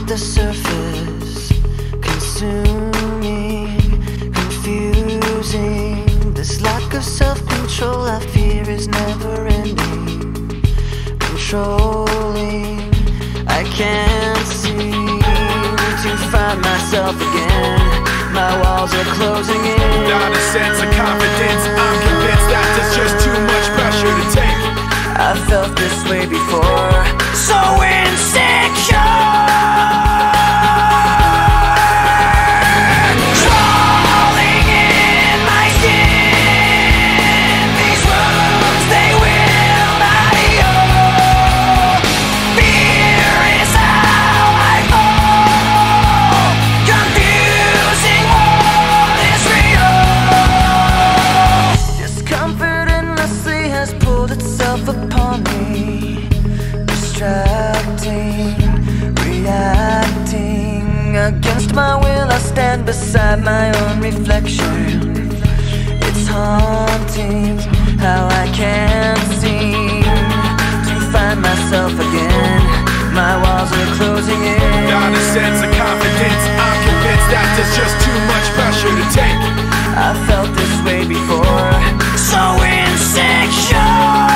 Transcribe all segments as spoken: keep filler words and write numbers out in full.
the surface, consuming, confusing. This lack of self-control I fear is never ending, controlling. I can't seem to find myself again. My walls are closing in. Not a sense of confidence, I'm convinced that there's just too much pressure to take. I felt this way before, so insecure. Crawling in my skin, these wounds, they will not heal. Fear is how I fall, confusing what is real. Discomfort endlessly has pulled itself upon me, distracting, reacting. Against my will I stand beside my own reflection. It's haunting how I can't seem to find myself again. My walls are closing in. Not a sense of confidence, I'm convinced that there's just too much pressure to take. I felt this way before, so insecure.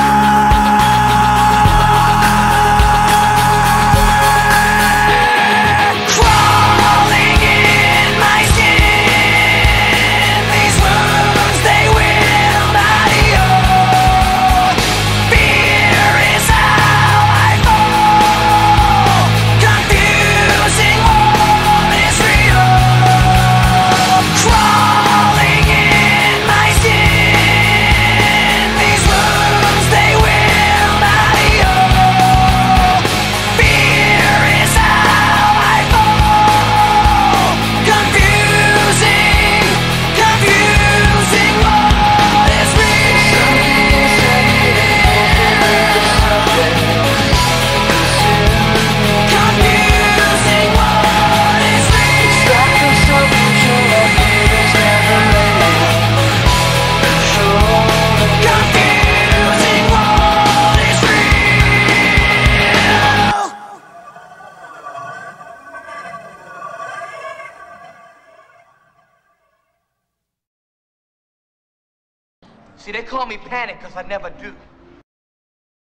See, they call me Panic because I never do.